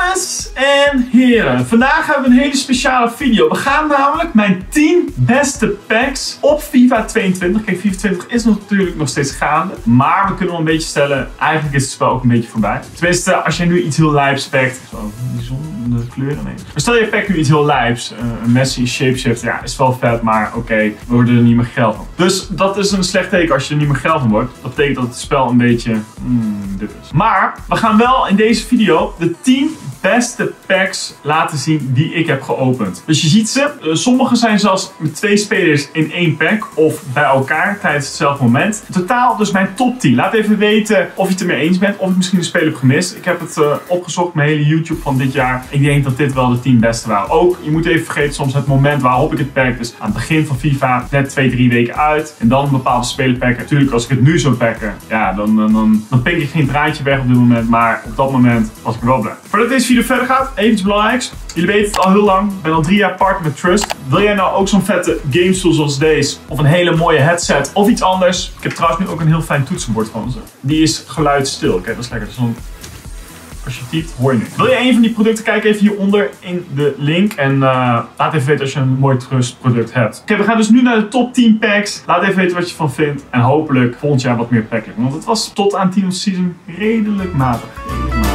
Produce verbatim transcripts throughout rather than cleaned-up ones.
Dames en heren, vandaag hebben we een hele speciale video. We gaan namelijk mijn tien beste packs op FIFA tweeëntwintig. Kijk, FIFA twintig is nog natuurlijk nog steeds gaande. Maar we kunnen wel een beetje stellen, eigenlijk is het spel ook een beetje voorbij. Tenminste, als jij nu iets heel lijps pakt. Zo, die zon, de kleuren, nee. Maar stel je pakt nu iets heel lijps. Uh, een Messi, Shapeshift, ja, is wel vet, maar oké, okay, we worden er niet meer geld van. Dus dat is een slecht teken als je er niet meer geld van wordt. Dat betekent dat het spel een beetje, hmm, dit is. Maar we gaan wel in deze video de tien beste packs laten zien die ik heb geopend. Dus je ziet ze. Uh, sommige zijn zelfs met twee spelers in één pack of bij elkaar tijdens hetzelfde moment. In totaal dus mijn top tien. Laat even weten of je het ermee eens bent of ik misschien een speler heb gemist. Ik heb het uh, opgezocht, mijn hele YouTube van dit jaar. Ik denk dat dit wel de tien beste waren. Ook, je moet even vergeten soms het moment waarop ik het pack. Dus aan het begin van FIFA, net twee, drie weken uit. En dan een bepaalde speler packen. Natuurlijk, als ik het nu zou packen, ja, dan, dan, dan, dan pink ik geen draadje weg op dit moment. Maar op dat moment was ik er wel blij. Voordat deze video verder gaat, even iets belangrijks. Jullie weten het al heel lang. Ik ben al drie jaar partner met Trust. Wil jij nou ook zo'n vette gamestoel zoals deze? Of een hele mooie headset? Of iets anders? Ik heb trouwens nu ook een heel fijn toetsenbord van ze. Die is geluidsstil. Kijk, dat is lekker. Zo'n... Als je typt, hoor je nu. Wil je een van die producten? Kijk even hieronder in de link. En uh, laat even weten als je een mooi Trust product hebt. Oké, okay, we gaan dus nu naar de top tien packs. Laat even weten wat je ervan vindt. En hopelijk volgend jaar wat meer packen. Want het was tot aan Team of the Season redelijk matig. Redelijk matig.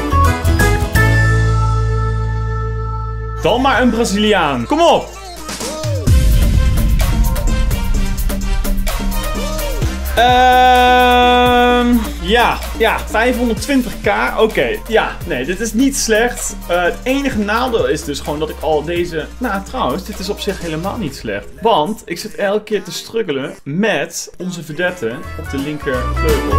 Dan maar een Braziliaan. Kom op! Ehm... Uh, ja, ja, vijfhonderdtwintig k. Oké, okay. Ja, nee, dit is niet slecht. Uh, het enige nadeel is dus gewoon dat ik al deze... Nou, trouwens, dit is op zich helemaal niet slecht. Want ik zit elke keer te struggelen met onze verdette op de linker vleugel.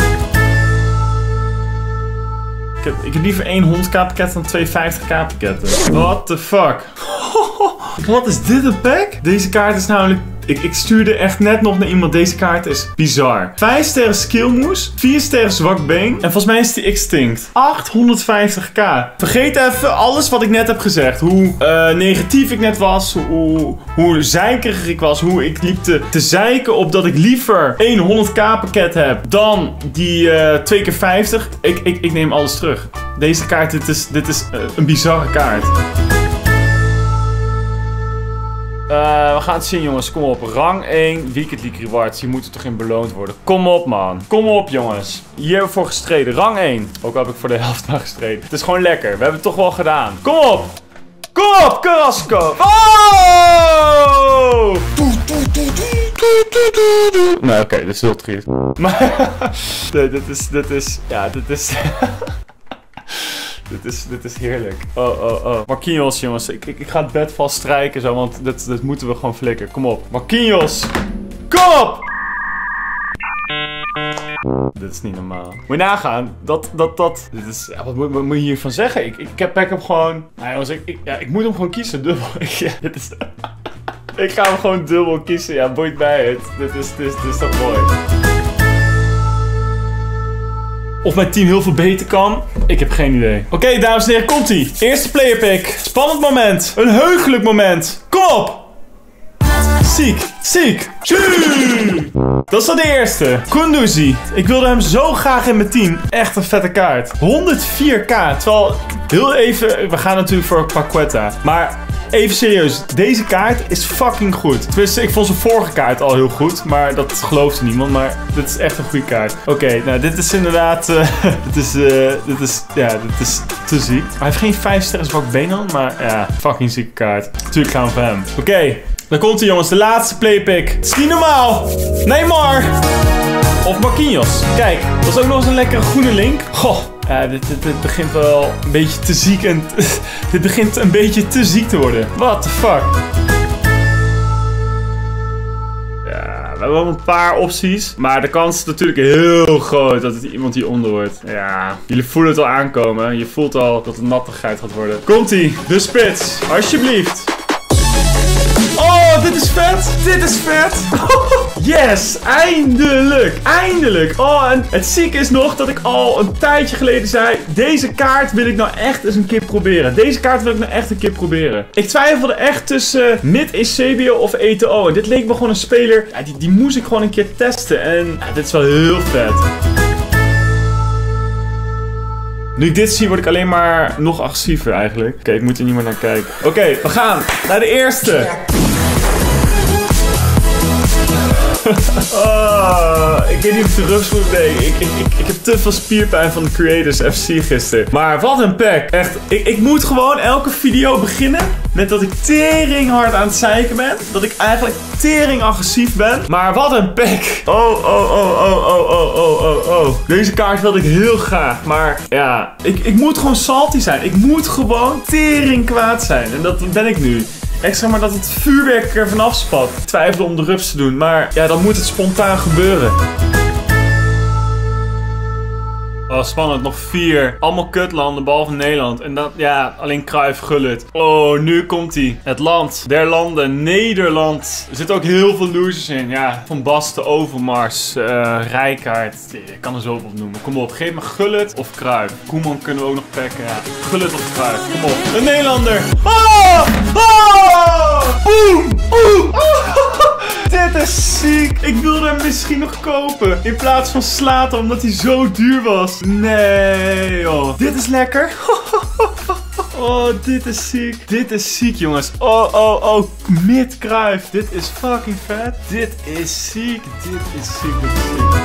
Ik heb, ik heb liever één honderd k pakket dan twee vijftig k pakketten. What the fuck? Wat is dit een pack? Deze kaart is namelijk... Ik, ik stuurde echt net nog naar iemand. Deze kaart is bizar. vijf sterren skillmoes. vier sterren zwak been. En volgens mij is die extinct. achthonderdvijftig k. Vergeet even alles wat ik net heb gezegd. Hoe uh, negatief ik net was. Hoe, hoe zeikerig ik was. Hoe ik liep te, te zeiken op dat ik liever één honderd k pakket heb. Dan die uh, twee keer vijftig. Ik, ik, ik neem alles terug. Deze kaart, dit is, dit is uh, een bizarre kaart. Uh, we gaan het zien, jongens. Kom op. Rang één. Weekend League Rewards. Hier moeten toch in beloond worden. Kom op, man. Kom op, jongens. Hier hebben we voor gestreden. Rang één. Ook al heb ik voor de helft maar gestreden. Het is gewoon lekker. We hebben het toch wel gedaan. Kom op. Kom op, Carrasco. Oh! Nee, oké. Okay, dit is heel triest. Maar... nee, dit is... Dit is... Ja, dit is... Dit is, dit is heerlijk. Oh, oh, oh. Marquinhos, jongens. Ik, ik, ik ga het bed vast strijken zo, want dit, dit moeten we gewoon flikken. Kom op. Marquinhos. Kom op! Dit is niet normaal. Moet je nagaan. Dat, dat, dat. Dit is... Ja, wat moet, wat moet je hiervan zeggen? Ik, ik, ik heb hem gewoon... Nou, jongens, ik, ik, ja, ik moet hem gewoon kiezen. Dubbel. ja, dit is... ik ga hem gewoon dubbel kiezen. Ja, boeit bij het. Dit is, dit is, dit is toch mooi. Of mijn team heel veel beter kan? Ik heb geen idee. Oké, okay, dames en heren, komt-ie. Eerste player pick. Spannend moment. Een heugelijk moment. Kom op. Ziek. Ziek. Tjuu. Dat is dan de eerste. Kunduzi. Ik wilde hem zo graag in mijn team. Echt een vette kaart. honderdvier k. Terwijl, heel even... We gaan natuurlijk voor Paqueta. Maar... Even serieus, deze kaart is fucking goed. Tenminste, ik vond zijn vorige kaart al heel goed. Maar dat geloofde niemand. Maar dit is echt een goede kaart. Oké, okay, nou dit is inderdaad... Uh, dit is... Uh, dit is... Ja, dit is te ziek. Hij heeft geen vijf sterren zwak been. Maar ja, fucking zieke kaart. Natuurlijk gaan we voor hem. Oké, okay, dan komt hij, jongens. De laatste playpick. Het is niet normaal. Neymar. Of Marquinhos. Kijk, dat is ook nog eens een lekkere groene link. Goh. Ja, dit, dit, dit begint wel een beetje te ziek en... dit begint een beetje te ziek te worden. What the fuck? Ja, we hebben wel een paar opties. Maar de kans is natuurlijk heel groot dat het iemand hieronder wordt. Ja, jullie voelen het al aankomen. Je voelt al dat het nattigheid gaat worden. Komt-ie, de spits. Alsjeblieft. Oh, dit is vet. Dit is vet. Yes, eindelijk. Eindelijk. Oh, en het zieke is nog dat ik al een tijdje geleden zei... Deze kaart wil ik nou echt eens een keer proberen. Deze kaart wil ik nou echt een keer proberen. Ik twijfelde echt tussen uh, Mid-Eusebio of Eto'o. En dit leek me gewoon een speler... Ja, die, die moest ik gewoon een keer testen. En ja, dit is wel heel vet. Nu ik dit zie, word ik alleen maar nog agressiever eigenlijk. Oké, okay, ik moet er niet meer naar kijken. Oké, okay, we gaan naar de eerste. Oh, ik weet niet of de rups moet. Nee, ik, ik, ik, ik heb te veel spierpijn van de Creators F C gisteren. Maar wat een pack. Echt, ik, ik moet gewoon elke video beginnen met dat ik tering hard aan het zeiken ben. Dat ik eigenlijk tering agressief ben. Maar wat een pack. Oh, oh, oh, oh, oh, oh, oh, oh, oh. Deze kaart wilde ik heel graag. Maar ja, ik, ik moet gewoon salty zijn. Ik moet gewoon tering kwaad zijn. En dat ben ik nu. Ik zeg maar dat het vuurwerk er vanaf spat. Ik twijfelde om de rups te doen, maar ja, dan moet het spontaan gebeuren. Oh, spannend. Nog vier. Allemaal kutlanden, behalve Nederland. En dat, ja, alleen Cruijff Gullit. Oh, nu komt hij. Het land der landen, Nederland. Er zitten ook heel veel losers in. Ja, Van Basten, Overmars, uh, Rijkaard. Ik kan er zoveel op noemen. Kom op, geef me Gullit of Cruijff. Koeman kunnen we ook nog pakken. Ja. Gullit of Cruijff. Kom op. Een Nederlander. Oh! Oh! Boom! Boom! Dit is ziek. Ik wilde hem misschien nog kopen. In plaats van Slater, omdat hij zo duur was. Nee, joh. Dit is lekker. Oh, dit is ziek. Dit is ziek, jongens. Oh, oh, oh. Mid Cruijff. Dit is fucking vet. Dit is ziek. Dit is ziek. Dit is ziek.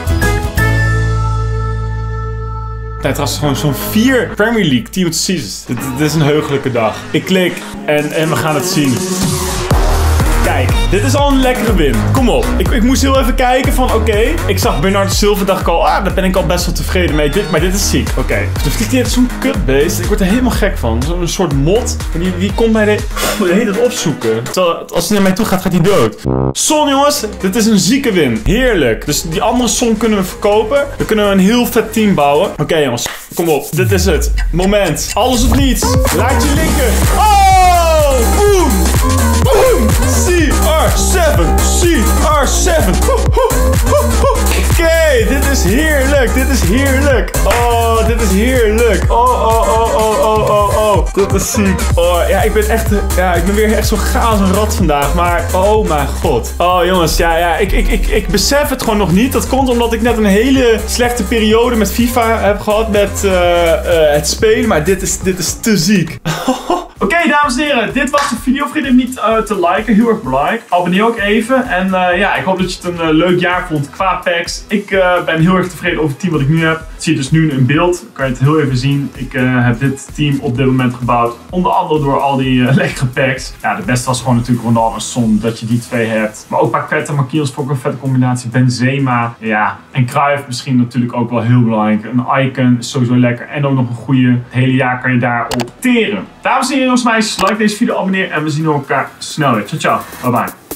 Nee, trouwens gewoon zo'n vier Premier League Team of the Seasons. Dit, dit is een heugelijke dag. Ik klik en, en we gaan het zien. Kijk, dit is al een lekkere win. Kom op. Ik, ik moest heel even kijken van, oké. Okay, ik zag Bernardo Silva, dacht ik al, ah, daar ben ik al best wel tevreden mee. Dit, maar dit is ziek. Oké. Okay. Dus dan vliegt hij zo'n kutbeest. Ik word er helemaal gek van. Zo'n soort mot. En die, die komt mij de, de hele tijd opzoeken. Terwijl, als hij naar mij toe gaat, gaat hij dood. Son, jongens. Dit is een zieke win. Heerlijk. Dus die andere Son kunnen we verkopen. Dan kunnen we een heel vet team bouwen. Oké, okay, jongens. Kom op. Dit is het. Moment. Alles of niets. Laat je linker. Oh! Boom! Boom! C R zeven! C R zeven! Oké, okay, dit is heerlijk! Dit is heerlijk! Oh, dit is heerlijk! Oh, oh, oh, oh, oh, oh, oh. Dit is ziek. Oh, ja, ik ben echt... Ja, ik ben weer echt zo gaaf als een rat vandaag. Maar, oh mijn god. Oh, jongens, ja, ja. Ik, ik, ik, ik besef het gewoon nog niet. Dat komt omdat ik net een hele slechte periode met FIFA heb gehad. Met uh, uh, het spelen. Maar dit is, dit is te ziek. Oké, okay, dames en heren, dit was de video. Vergeet hem niet uh, te liken, heel erg belangrijk. Abonneer ook even. En uh, ja, ik hoop dat je het een uh, leuk jaar vond qua packs. Ik uh, ben heel erg tevreden over het team wat ik nu heb. Dat zie je dus nu in beeld. Kan je het heel even zien. Ik uh, heb dit team op dit moment gebouwd. Onder andere door al die uh, lekkere packs. Ja, de beste was gewoon natuurlijk Ronaldo en Son, dat je die twee hebt. Maar ook Paqueta, Marquinhos voor ook een vette combinatie. Benzema, ja. En Cruijff misschien natuurlijk ook wel heel belangrijk. Een icon is sowieso lekker. En ook nog een goede. Het hele jaar kan je daarop teren. Dames en heren, jongens, meisjes, like deze video, abonneer en we zien elkaar snel weer. Ciao, ciao. Bye bye.